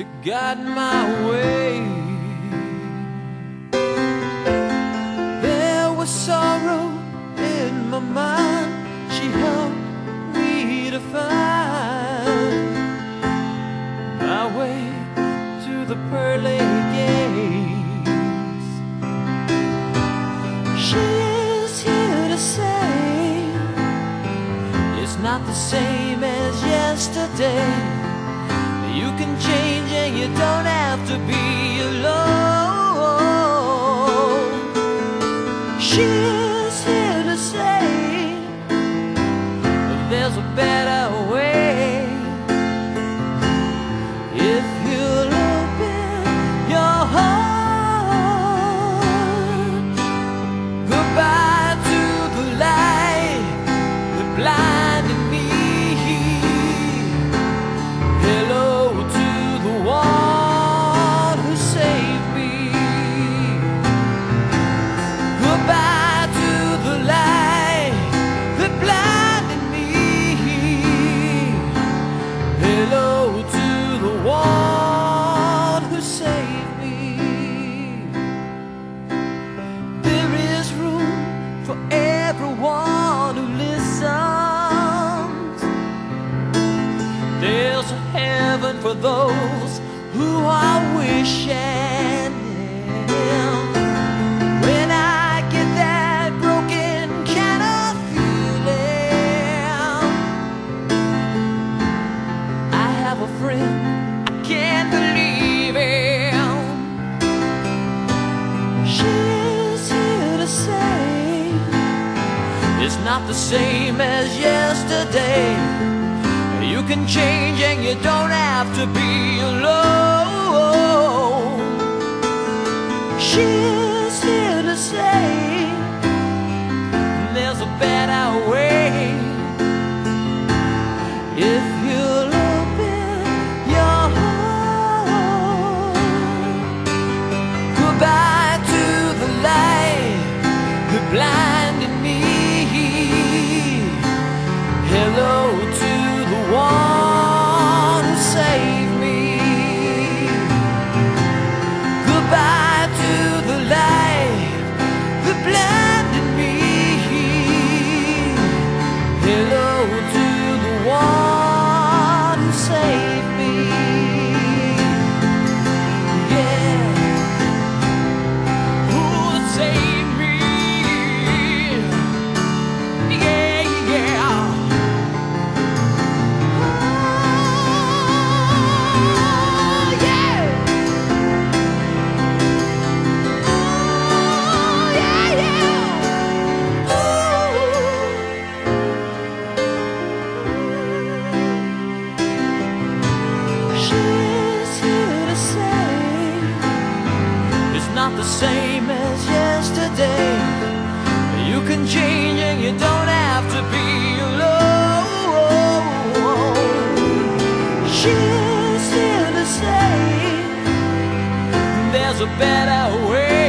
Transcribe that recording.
to guide my way. There was sorrow in my mind, she helped me to find my way to the pearly gates. She is here to say it's not the same as yesterday. You can change and you don't have to be alone. She is here to say there's a better way. If you'll open your heart, goodbye to the light that blinded me. Hello to the one who saved me. Goodbye to the light that blinded me. Hello to the one who saved me. There is room for everyone who listens. There's a heaven for those who are wishing. When I get that broken kind of feeling, I have a friend I can't believe in. She's here to say it's not the same as yesterday. You can change and you don't have to be alone. She's here to say there's a better way. If you'll open your heart, goodbye to the light that blinded me. Hello to the one who saved me. Goodbye to the light that blinded me. Hello to the one who saved me. Yeah, who saved me. Yeah, yeah. Not the same as yesterday. You can change and you don't have to be alone. She's here to say there's a better way.